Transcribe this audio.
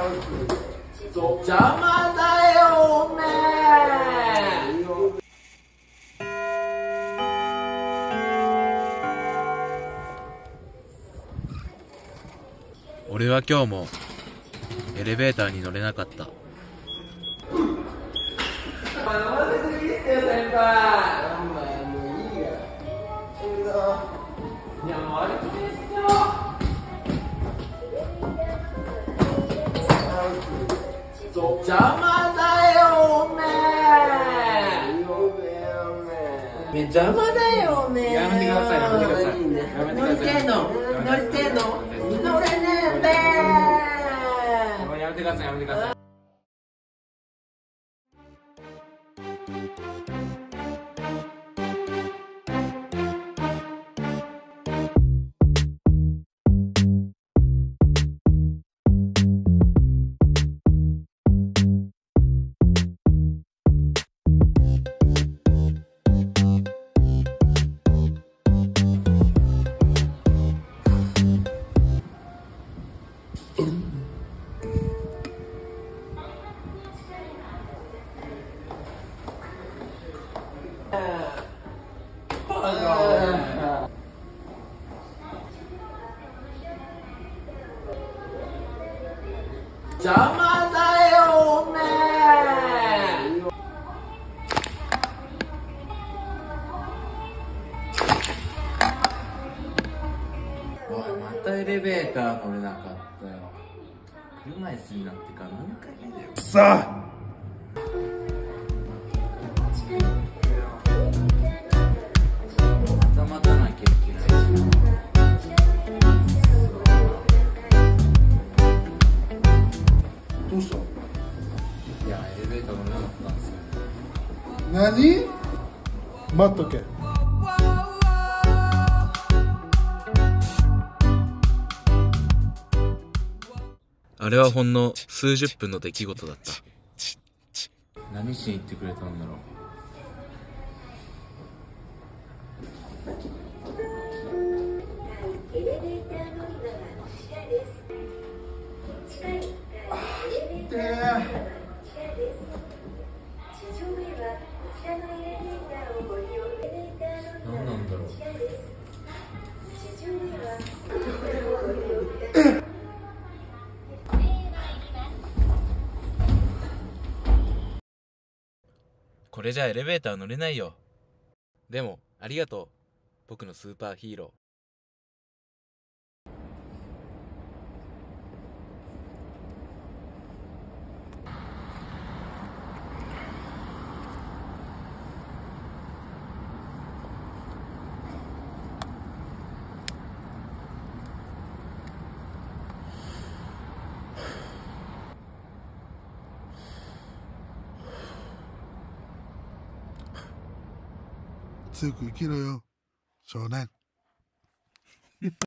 邪魔だよおめえ。 俺は今日もエレベーターに乗れなかった。 飲ませすぎっすよ先輩。もういいよ。いやもうあれきついっすよ。邪魔だよおめえ。邪魔だよおめえ。 やめてください、やめてください。 乗りてえの乗りてえの乗れねえべー。 やめてください、やめてください。 邪魔だよおめえ。 おい、またエレベーター乗れなかったよ。車椅子になってから何回目だよ。くそー。待たなきゃいけないしな。 どうした？ いや、エレベーター乗れなかったんですよ。 何？待っとけ。 あれはほんの数十分の出来事だった。何しに行ってくれたんだろう。 エレベーター乗り場はこちらです。近いエレベーター乗り場はこちらです。地上へはこちらのエレベーターをご利用。エレベーター乗り場はこちらです。地上へはこちらをご利用ください。 これじゃエレベーター乗れないよ。でもありがとう、僕のスーパーヒーロー。 強く生きろよ、少年。